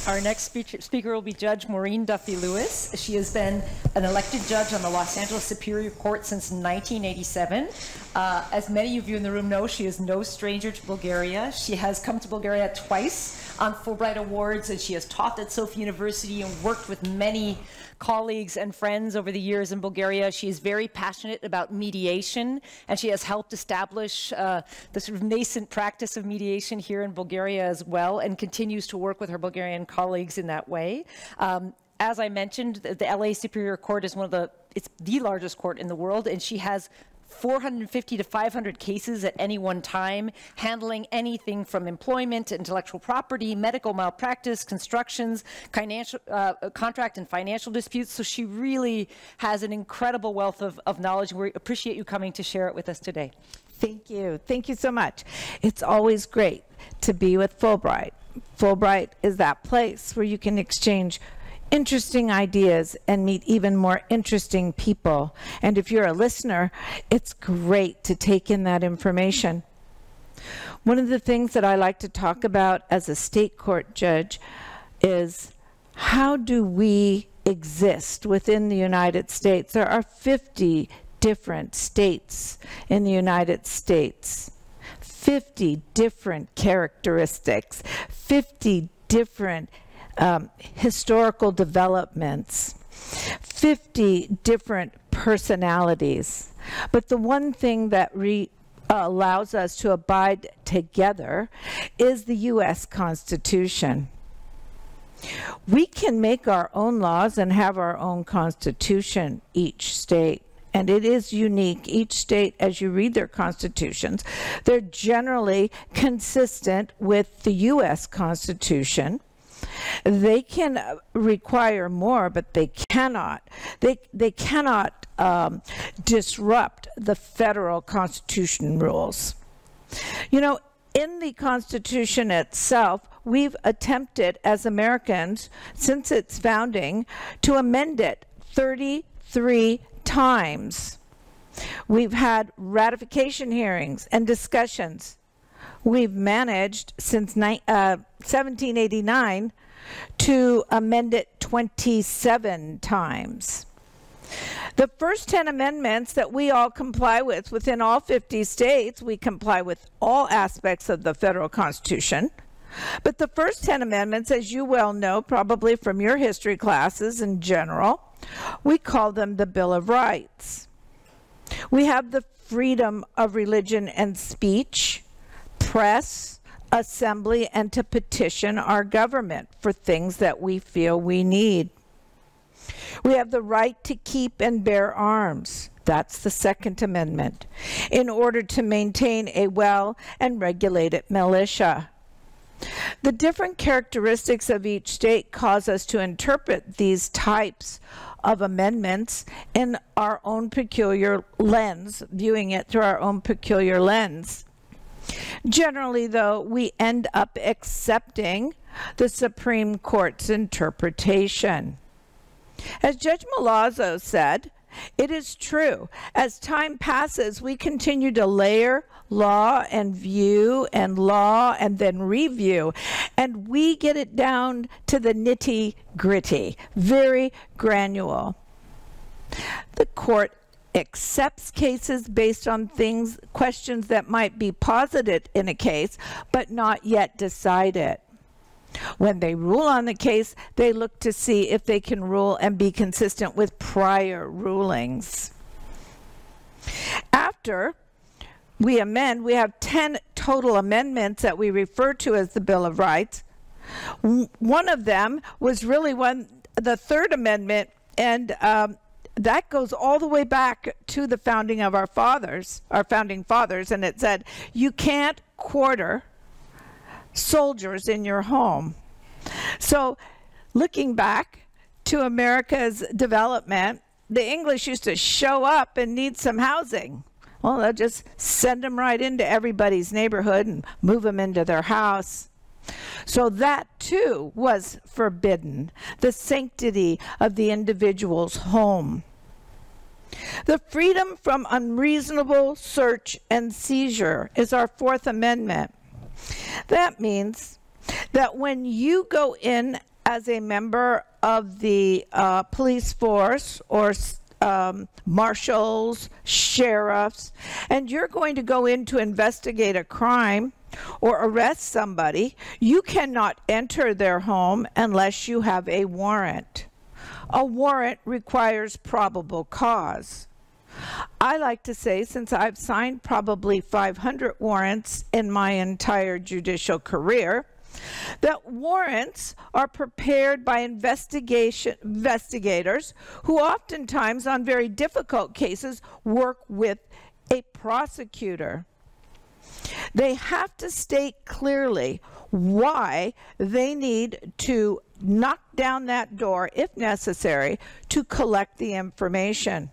Our next speaker will be Judge Maureen Duffy-Lewis. She has been an elected judge on the Los Angeles Superior Court since 1987. As many of you in the room know, she is no stranger to Bulgaria. She has come to Bulgaria twice on Fulbright Awards, and she has taught at Sofia University and worked with many colleagues and friends over the years in Bulgaria. She is very passionate about mediation, and she has helped establish the sort of nascent practice of mediation here in Bulgaria as well, and continues to work with her Bulgarian colleagues in that way. As I mentioned, the LA Superior Court is it's the largest court in the world, and she has 450 to 500 cases at any one time, handling anything from employment, intellectual property, medical malpractice, constructions, contract and financial disputes. So she really has an incredible wealth of knowledge. We appreciate you coming to share it with us today. Thank you. Thank you so much. It's always great to be with Fulbright. Fulbright is that place where you can exchange interesting ideas and meet even more interesting people. And if you're a listener, it's great to take in that information. One of the things that I like to talk about as a state court judge is, how do we exist within the United States? There are 50 different states in the United States, 50 different characteristics, 50 different historical developments, 50 different personalities. But the one thing that allows us to abide together is the U.S. Constitution. We can make our own laws and have our own constitution, each state. And it is unique. Each state, as you read their constitutions, they're generally consistent with the U.S. Constitution. They can require more, but they cannot. They cannot disrupt the federal Constitution rules. You know, in the Constitution itself, we've attempted as Americans, since its founding, to amend it 33 times. We've had ratification hearings and discussions. We've managed since 1789 to amend it 27 times. The first 10 amendments that we all comply with within all 50 states, we comply with all aspects of the federal Constitution. But the first 10 amendments, as you well know, probably from your history classes in general, we call them the Bill of Rights. We have the freedom of religion and speech, press, assembly, and to petition our government for things that we feel we need. We have the right to keep and bear arms. That's the Second Amendment, in order to maintain a well and regulated militia. The different characteristics of each state cause us to interpret these types of amendments in our own peculiar lens, viewing it through our own peculiar lens. Generally, though, we end up accepting the Supreme Court's interpretation. As Judge Malazzo said, it is true. As time passes, we continue to layer law and view and law and then review, and we get it down to the nitty-gritty, very granular. The court accepts cases based on questions that might be posited in a case, but not yet decided. When they rule on the case, they look to see if they can rule and be consistent with prior rulings. After we amend, we have 10 total amendments that we refer to as the Bill of Rights. One of them was really the Third Amendment, and that goes all the way back to the founding of our founding fathers, and it said, you can't quarter soldiers in your home. So looking back to America's development, the English used to show up and need some housing. Well, they'll just send them right into everybody's neighborhood and move them into their house. So that too was forbidden, the sanctity of the individual's home. The freedom from unreasonable search and seizure is our Fourth Amendment. That means that when you go in as a member of the police force or marshals, sheriffs, and you're going to go in to investigate a crime or arrest somebody, you cannot enter their home unless you have a warrant. A warrant requires probable cause. I like to say, since I've signed probably 500 warrants in my entire judicial career, that warrants are prepared by investigators who oftentimes on very difficult cases work with a prosecutor. They have to state clearly why they need to knock down that door, if necessary, to collect the information.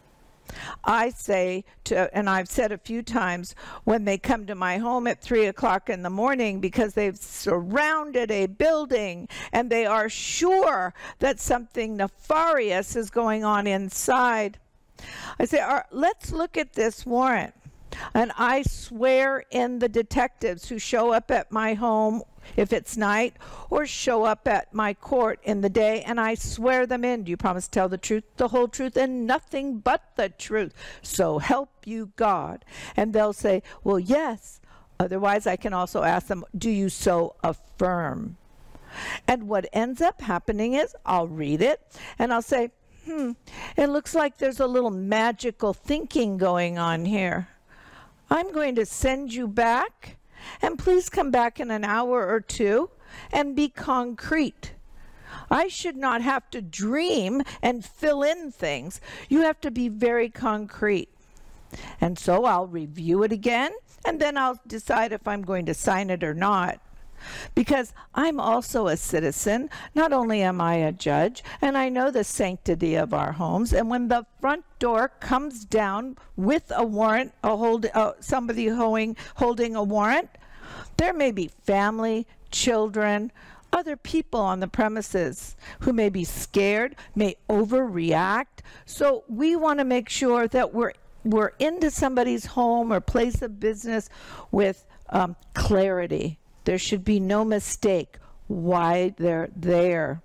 I say to, and I've said a few times, when they come to my home at 3 o'clock in the morning because they've surrounded a building and they are sure that something nefarious is going on inside, I say, let's look at this warrant. And I swear in the detectives who show up at my home if it's night, or show up at my court in the day, and I swear them in. Do you promise to tell the truth, the whole truth, and nothing but the truth? So help you God. And they'll say, well, yes. Otherwise, I can also ask them, do you so affirm? And what ends up happening is I'll read it, and I'll say, it looks like there's a little magical thinking going on here. I'm going to send you back, and please come back in an hour or two and be concrete. I should not have to dream and fill in things. You have to be very concrete. And so I'll review it again, and then I'll decide if I'm going to sign it or not. Because I'm also a citizen. Not only am I a judge, and I know the sanctity of our homes, and when the front door comes down with a warrant, somebody holding a warrant, there may be family, children, other people on the premises who may be scared, may overreact. So we want to make sure that we're into somebody's home or place of business with clarity. There should be no mistake why they're there.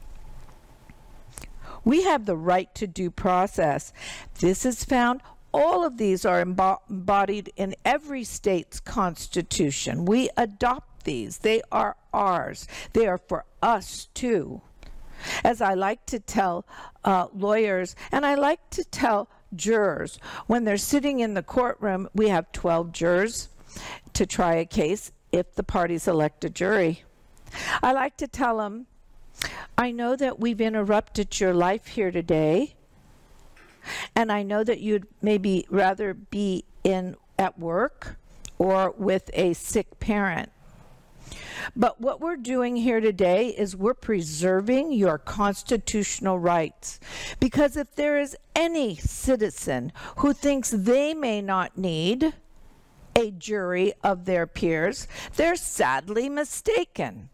We have the right to due process. This is found, all of these are embodied in every state's constitution. We adopt these. They are ours. They are for us too. As I like to tell lawyers, and I like to tell jurors, when they're sitting in the courtroom, we have 12 jurors to try a case if the parties elect a jury. I like to tell them, I know that we've interrupted your life here today, and I know that you'd maybe rather be at work or with a sick parent. But what we're doing here today is we're preserving your constitutional rights. Because if there is any citizen who thinks they may not need a jury of their peers, they're sadly mistaken.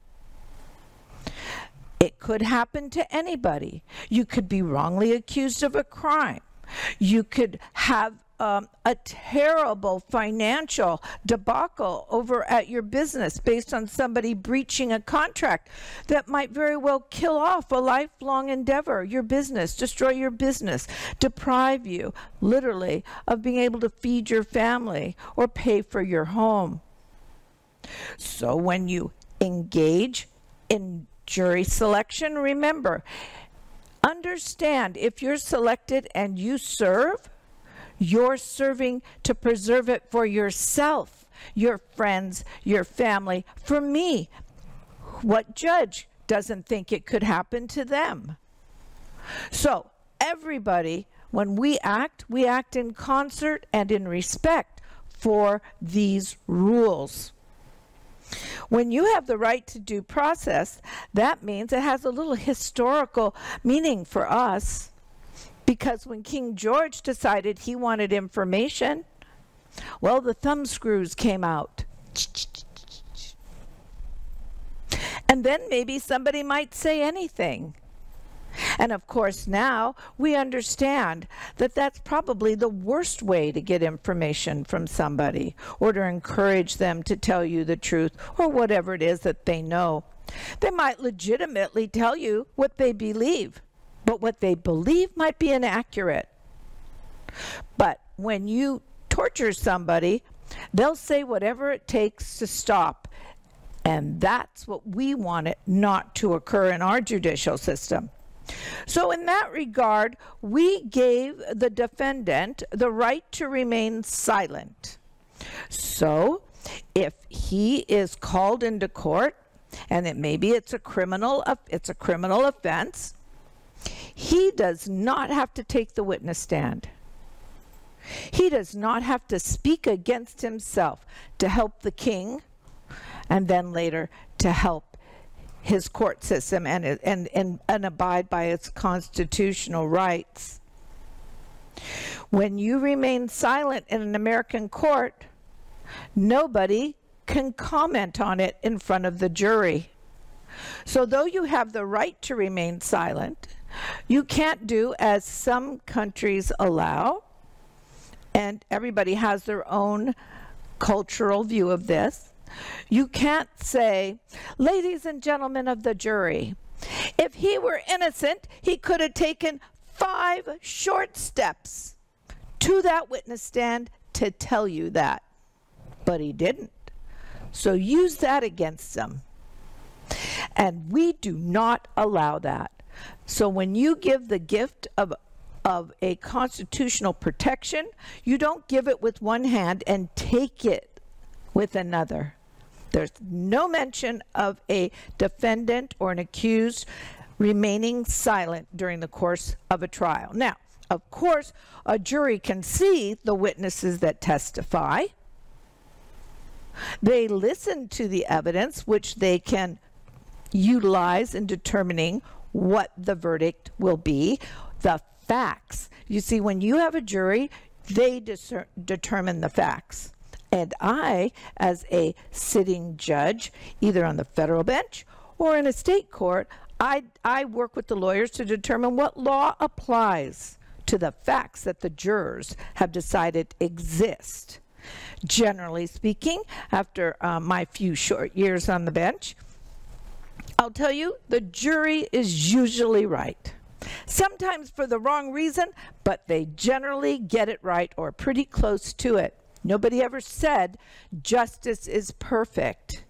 It could happen to anybody. You could be wrongly accused of a crime. You could have a terrible financial debacle over at your business based on somebody breaching a contract that might very well kill off a lifelong endeavor, your business, destroy your business, deprive you, literally, of being able to feed your family or pay for your home. So when you engage in jury selection, remember, understand if you're selected and you serve, you're serving to preserve it for yourself, your friends, your family. For me, what judge doesn't think it could happen to them? So everybody, when we act in concert and in respect for these rules. When you have the right to due process, that means it has a little historical meaning for us. Because when King George decided he wanted information, well, the thumb screws came out. And then maybe somebody might say anything. And of course now we understand that that's probably the worst way to get information from somebody or to encourage them to tell you the truth or whatever it is that they know. They might legitimately tell you what they believe, but what they believe might be inaccurate. But when you torture somebody, they'll say whatever it takes to stop. And that's what we want it not to occur in our judicial system. So in that regard, we gave the defendant the right to remain silent. So if he is called into court, and maybe it's a criminal offense, he does not have to take the witness stand. He does not have to speak against himself to help the king, and then later to help his court system and abide by its constitutional rights. When you remain silent in an American court, nobody can comment on it in front of the jury. So though you have the right to remain silent, you can't do as some countries allow, and everybody has their own cultural view of this. You can't say, ladies and gentlemen of the jury, if he were innocent, he could have taken 5 short steps to that witness stand to tell you that. But he didn't. So use that against them. And we do not allow that. So when you give the gift of a constitutional protection, you don't give it with one hand and take it with another. There's no mention of a defendant or an accused remaining silent during the course of a trial. Now, of course, a jury can see the witnesses that testify. They listen to the evidence, which they can utilize in determining what the verdict will be. The facts. You see, when you have a jury, they determine the facts. And I, as a sitting judge, either on the federal bench or in a state court, I work with the lawyers to determine what law applies to the facts that the jurors have decided exist. Generally speaking, after my few short years on the bench, I'll tell you, the jury is usually right. Sometimes for the wrong reason, but they generally get it right or pretty close to it. Nobody ever said justice is perfect.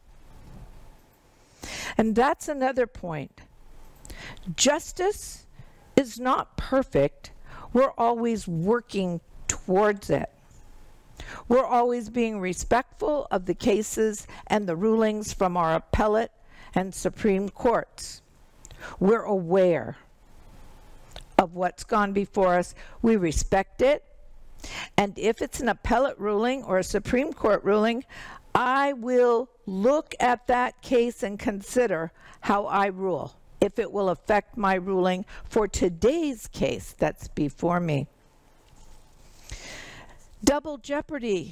And that's another point. Justice is not perfect. We're always working towards it. We're always being respectful of the cases and the rulings from our appellate and Supreme Courts. We're aware of what's gone before us. We respect it. And if it's an appellate ruling or a Supreme Court ruling, I will look at that case and consider how I rule, if it will affect my ruling for today's case that's before me. Double jeopardy.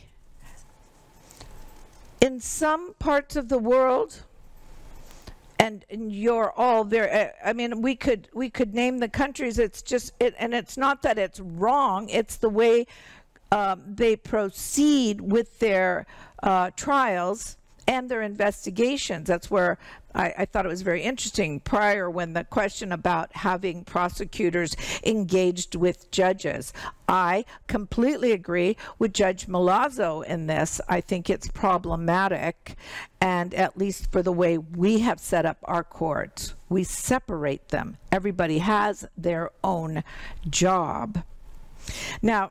In some parts of the world, and you're all very, I mean, we could name the countries. It's just, and it's not that it's wrong. It's the way they proceed with their trials and their investigations. That's where I thought it was very interesting prior, when the question about having prosecutors engaged with judges. I completely agree with Judge Malazzo in this. I think it's problematic, and at least for the way we have set up our courts, we separate them. Everybody has their own job. Now,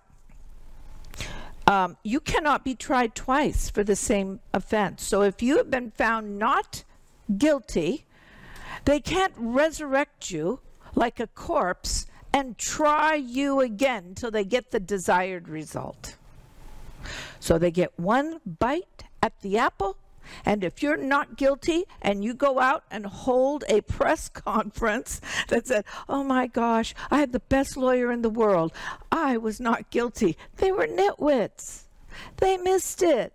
you cannot be tried twice for the same offense. So if you have been found not guilty, they can't resurrect you like a corpse and try you again till they get the desired result. So they get one bite at the apple, and if you're not guilty and you go out and hold a press conference that said, oh my gosh, I had the best lawyer in the world, I was not guilty. They were nitwits. They missed it.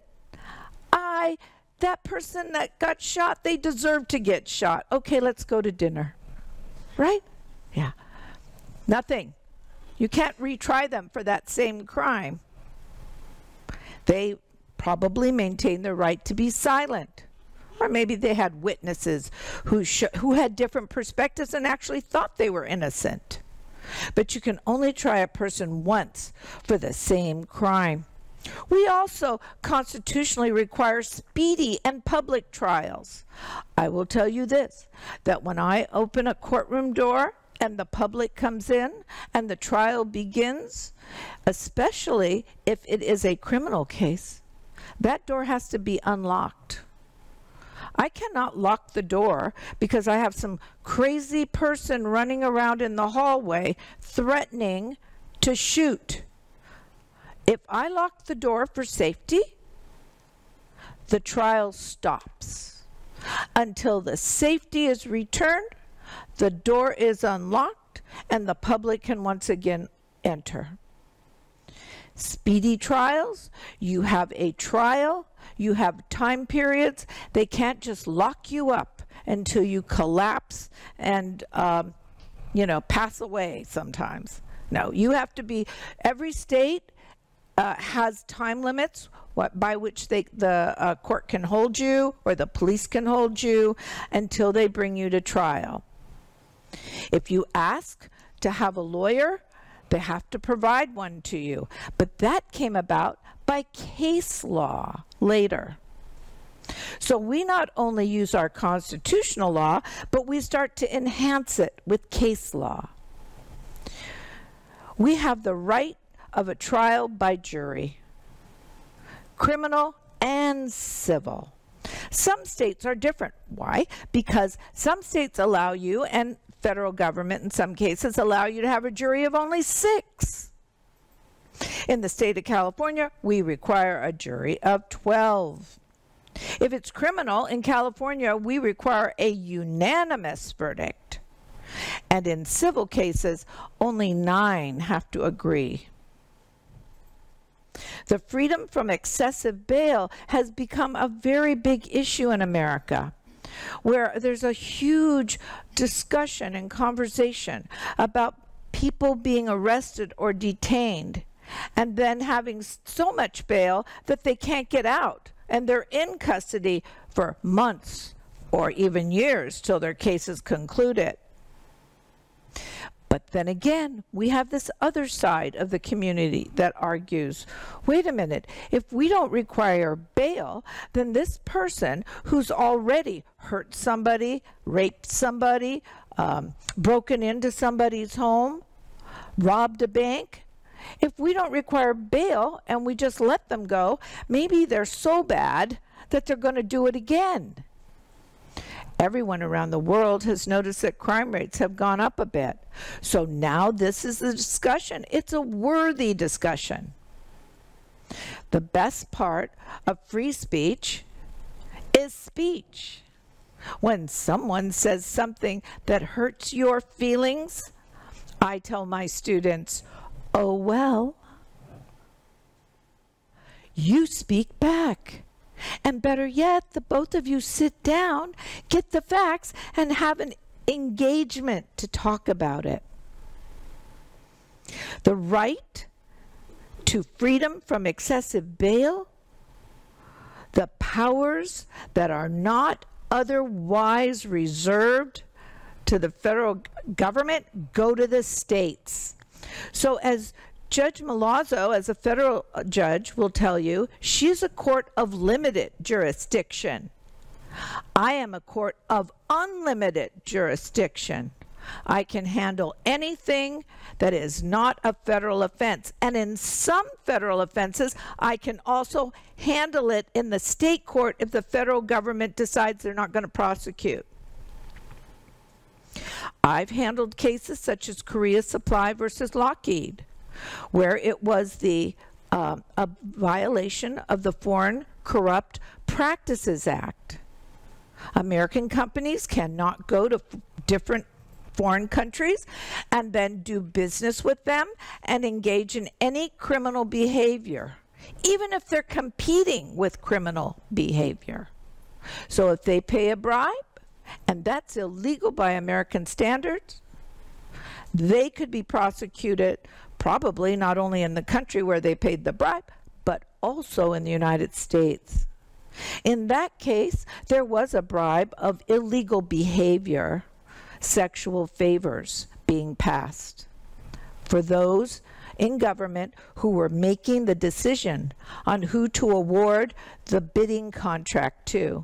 That person that got shot, they deserved to get shot. Okay, let's go to dinner. Right? Yeah. Nothing. You can't retry them for that same crime. They probably maintain their right to be silent. Or maybe they had witnesses who had different perspectives and actually thought they were innocent. But you can only try a person once for the same crime. We also constitutionally require speedy and public trials. I will tell you this, that when I open a courtroom door and the public comes in and the trial begins, especially if it is a criminal case, that door has to be unlocked. I cannot lock the door because I have some crazy person running around in the hallway threatening to shoot. If I lock the door for safety, the trial stops. Until the safety is returned, the door is unlocked, and the public can once again enter. Speedy trials, you have a trial, you have time periods. They can't just lock you up until you collapse and, pass away sometimes. No, you have to be, every state has time limits by which the court can hold you or the police can hold you until they bring you to trial. If you ask to have a lawyer, they have to provide one to you. But that came about by case law later. So we not only use our constitutional law, but we start to enhance it with case law. We have the right of a trial by jury, criminal and civil. Some states are different. Why? Because some states allow you, and federal government in some cases allow you to have a jury of only 6. In the state of California, we require a jury of 12. If it's criminal, in California, we require a unanimous verdict. And in civil cases, only 9 have to agree. The freedom from excessive bail has become a very big issue in America, where there's a huge discussion and conversation about people being arrested or detained and then having so much bail that they can't get out, and they're in custody for months or even years till their case is concluded. But then again, we have this other side of the community that argues, wait a minute, if we don't require bail, then this person who's already hurt somebody, raped somebody, broken into somebody's home, robbed a bank, if we don't require bail and we just let them go, maybe they're so bad that they're going to do it again. Everyone around the world has noticed that crime rates have gone up a bit. So now this is the discussion. It's a worthy discussion. The best part of free speech is speech. When someone says something that hurts your feelings, I tell my students, oh well, you speak back. And better yet, the both of you sit down, get the facts, and have an engagement to talk about it. The right to freedom from excessive bail, the powers that are not otherwise reserved to the federal government go to the states. So as Judge Malazzo, as a federal judge, will tell you, she's a court of limited jurisdiction. I am a court of unlimited jurisdiction. I can handle anything that is not a federal offense. And in some federal offenses, I can also handle it in the state court if the federal government decides they're not going to prosecute. I've handled cases such as Korea Supply versus Lockheed, where it was a violation of the Foreign Corrupt Practices Act. American companies cannot go to different foreign countries and then do business with them and engage in any criminal behavior, even if they're competing with criminal behavior. So if they pay a bribe, and that's illegal by American standards, they could be prosecuted probably not only in the country where they paid the bribe, but also in the United States. In that case, there was a bribe of illegal behavior, sexual favors being passed for those in government who were making the decision on who to award the bidding contract to.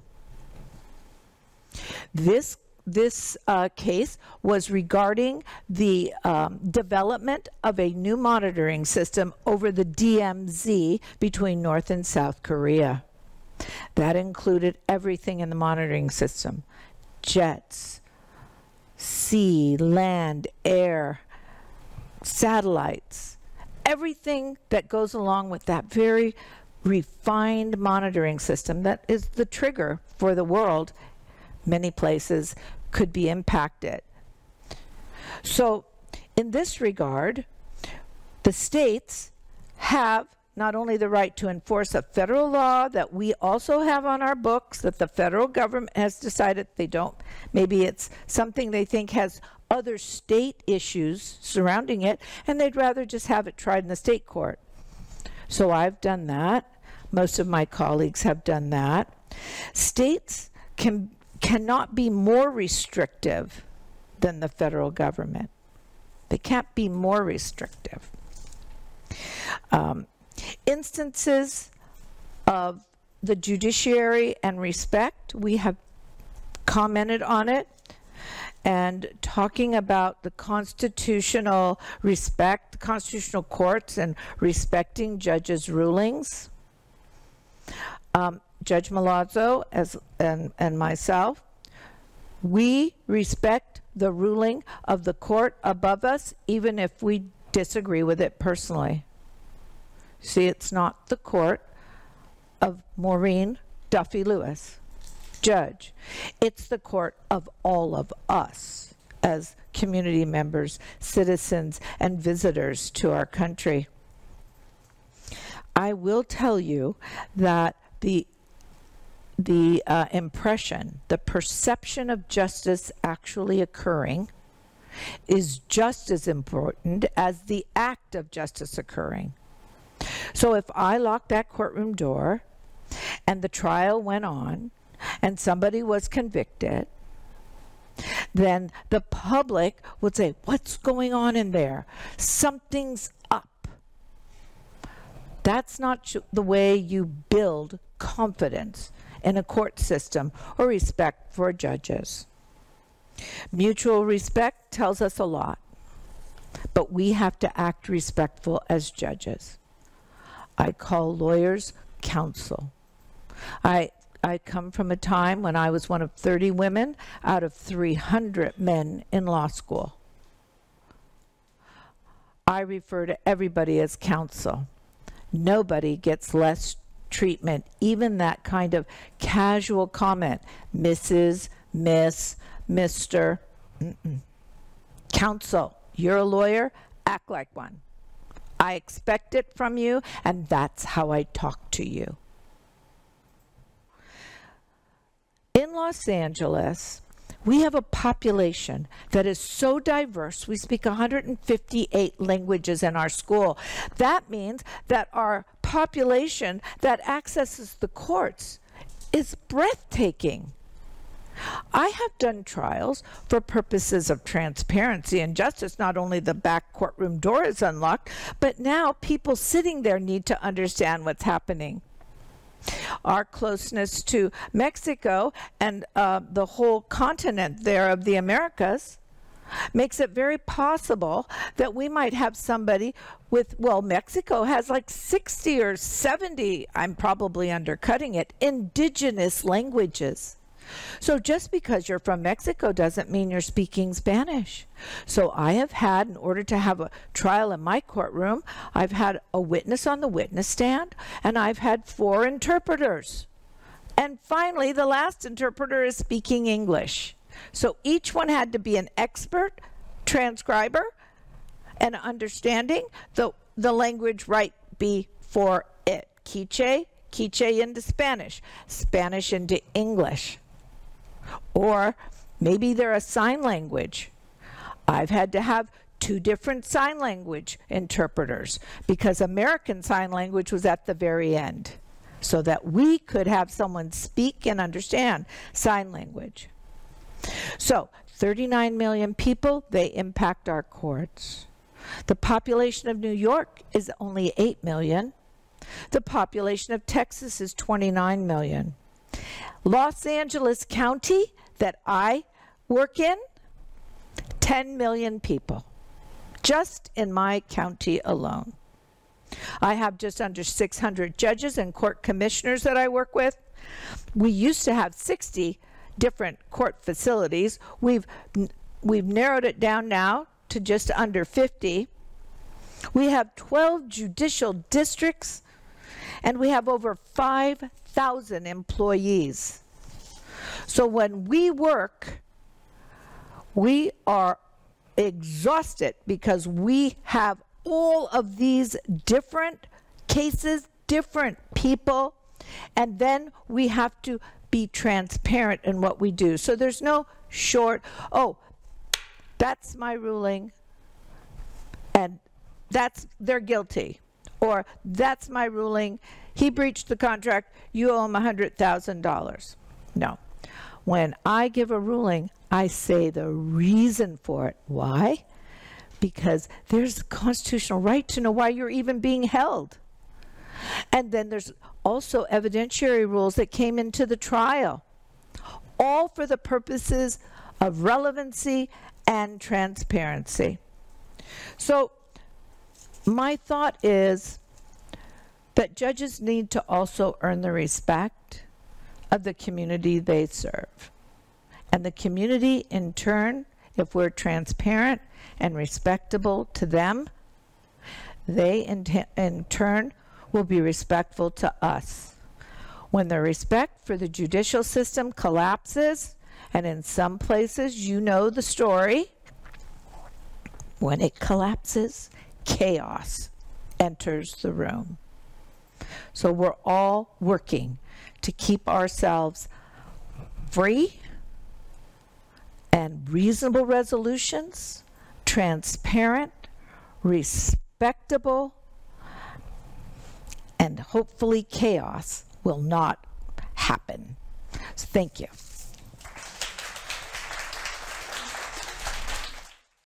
This case was regarding the development of a new monitoring system over the DMZ between North and South Korea. That included everything in the monitoring system: jets, sea, land, air, satellites, everything that goes along with that very refined monitoring system that is the trigger for the world. Many places could be impacted. So in this regard, the states have not only the right to enforce a federal law that we also have on our books, that the federal government has decided they don't, maybe it's something they think has other state issues surrounding it, and they'd rather just have it tried in the state court. So I've done that. Most of my colleagues have done that. States cannot be more restrictive than the federal government. They can't be more restrictive. Instances of the judiciary and respect, we have commented on it, and talking about the constitutional respect, constitutional courts, and respecting judges' rulings. Judge Malazzo and myself, we respect the ruling of the court above us, even if we disagree with it personally. See, it's not the court of Maureen Duffy-Lewis, judge. It's the court of all of us as community members, citizens, and visitors to our country. I will tell you that the impression, the perception of justice actually occurring is just as important as the act of justice occurring. So if I locked that courtroom door and the trial went on and somebody was convicted, then the public would say, "What's going on in there? Something's up." That's not the way you build confidence in a court system or respect for judges. Mutual respect tells us a lot, but we have to act respectful as judges. I call lawyers counsel. I come from a time when I was one of 30 women out of 300 men in law school. I refer to everybody as counsel. Nobody gets less treatment, even that kind of casual comment, Mrs., Miss, Mr. Counsel, you're a lawyer, act like one. I expect it from you, and that's how I talk to you. In Los Angeles, we have a population that is so diverse. We speak 158 languages in our school. That means that our population that accesses the courts is breathtaking. I have done trials for purposes of transparency and justice. Not only the back courtroom door is unlocked, but now people sitting there need to understand what's happening. Our closeness to Mexico and the whole continent there of the Americas makes it very possible that we might have somebody with, well, Mexico has like 60 or 70, I'm probably undercutting it, indigenous languages. So just because you're from Mexico doesn't mean you're speaking Spanish. So I have had, in order to have a trial in my courtroom, I've had a witness on the witness stand, and I've had 4 interpreters. And finally, the last interpreter is speaking English. So each one had to be an expert transcriber and understanding the language right before it. Quiche into Spanish, Spanish into English. Or maybe they're a sign language. I've had to have 2 different sign language interpreters because American Sign Language was at the very end. so that we could have someone speak and understand sign language. So 39 million people, they impact our courts. The population of New York is only 8 million. The population of Texas is 29 million. Los Angeles County that I work in, 10 million people, just in my county alone. I have just under 600 judges and court commissioners that I work with. We used to have 60 different court facilities. We've narrowed it down now to just under 50. We have 12 judicial districts, and we have over 5,000 employees. So when we work, we are exhausted because we have all of these different cases, different people, and then we have to be transparent in what we do. So there's no short, oh, that's my ruling, and they're guilty. Or that's my ruling, he breached the contract, you owe him $100,000. No. When I give a ruling, I say the reason for it. Why? Because there's a constitutional right to know why you're even being held. And then there's also evidentiary rules that came into the trial, all for the purposes of relevancy and transparency. So my thought is that judges need to also earn the respect of the community they serve. And the community, in turn, if we're transparent and respectable to them, they in turn will be respectful to us. When the respect for the judicial system collapses, and in some places you know the story, when it collapses, chaos enters the room. So we're all working to keep ourselves free and reasonable resolutions, transparent, respectable, and hopefully chaos will not happen. So thank you.